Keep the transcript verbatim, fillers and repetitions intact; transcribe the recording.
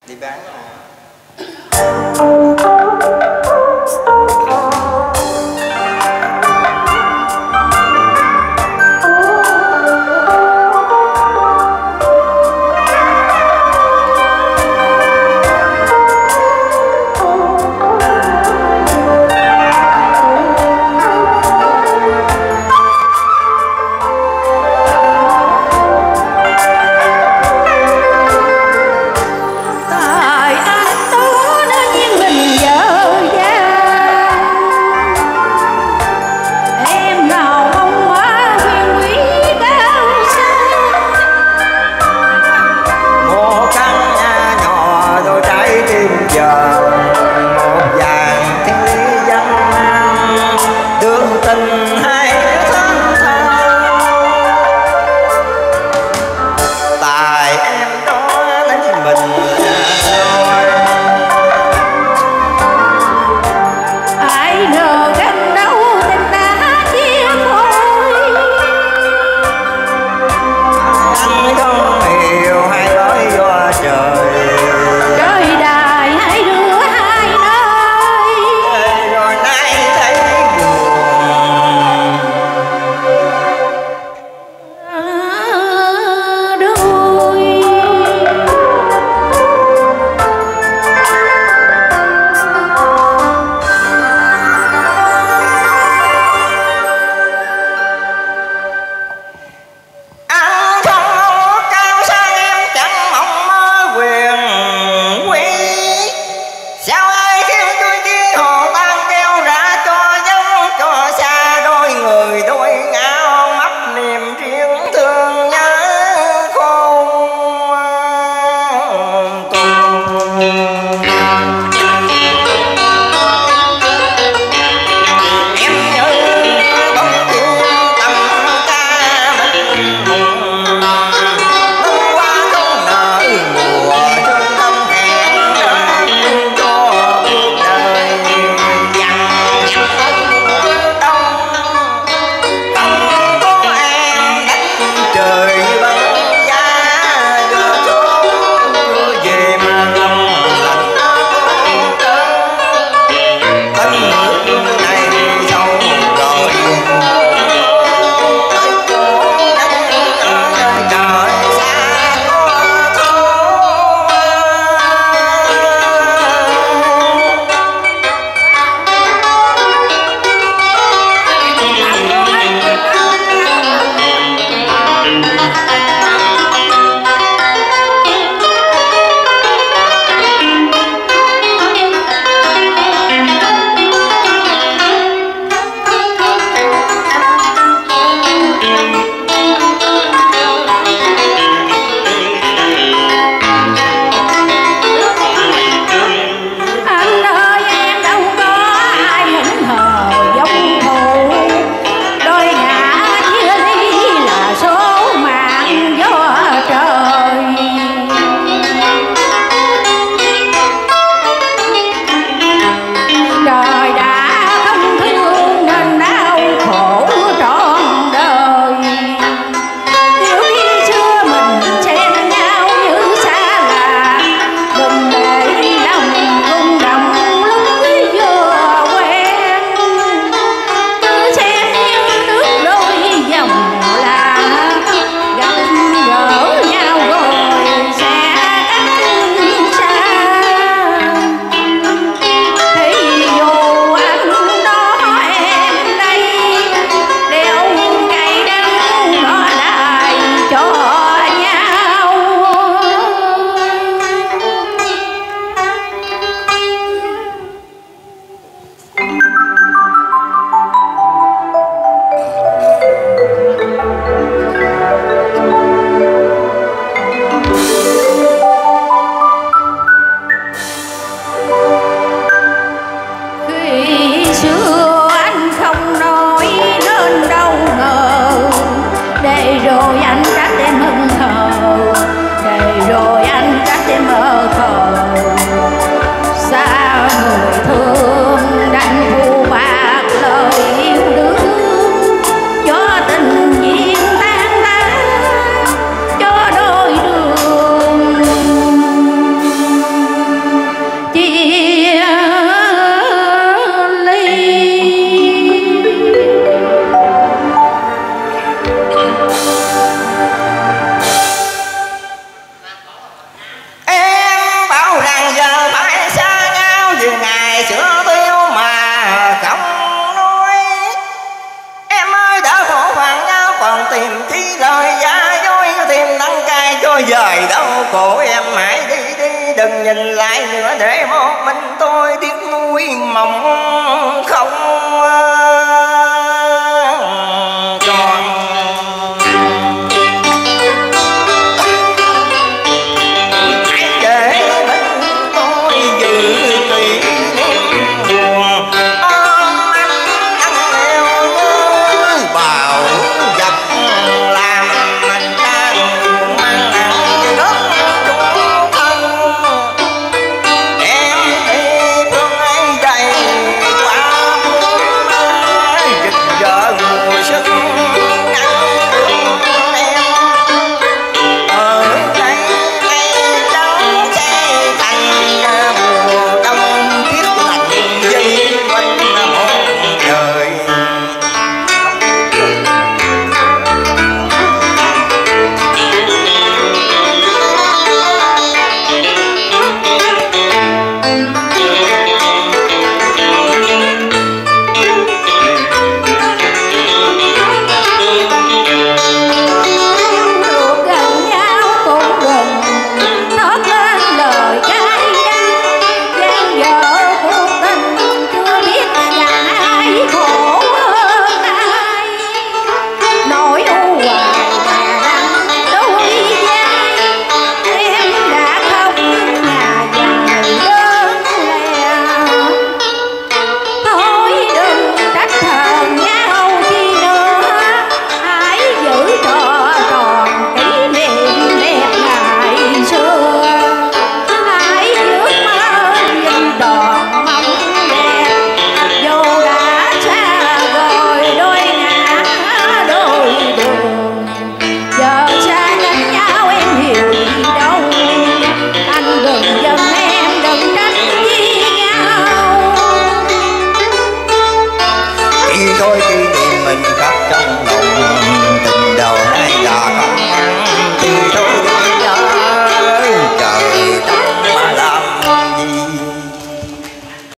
Đi bán mà. Tại anh đó đã nhiên mình ngày sữa tiêu mà không nói. Em ơi đã khổ phàn nhau còn tìm chi lời giả dối, tìm đắng cay cho dời đâu cổ em hãy đi đi, đừng nhìn lại nữa để một mình tôi tiếc nuối mộng không tròn. Hãy để bên tôi giữ kỷ niệm buồn, ôm anh ăn leo nhớ bào dập làm mình ta buồn mang nặng đất chung thân. Em đi phương ấy đầy quá dịch vợ mùa xuân nắng thương em. Ở đây cây trắng cây thành mùa đông thiết lạnh dây quanh một đời. Ruột gần nhau cũng đừng thốt lên lời cay đắng, gian dở cuộc tình chưa biết rằng ai khổ hơn ai. Nỗi u hoài đè nặng đôi vai, em đã khóc nhà dài đơn lẻ. Thôi đừng trách thờn nhau chi nữa, hãy giữ cho còn kỷ niệm đẹp ngày xưa. Hãy ước mơ nhìn đòn mong đẹp, dù đã xa rồi đôi ngã đôi đường. Giờ xa cách nhau em hiểu gì đâu, anh đừng giận em đừng trách chi nhau. Chỉ thôi kỷ niệm mình khắc trong lòng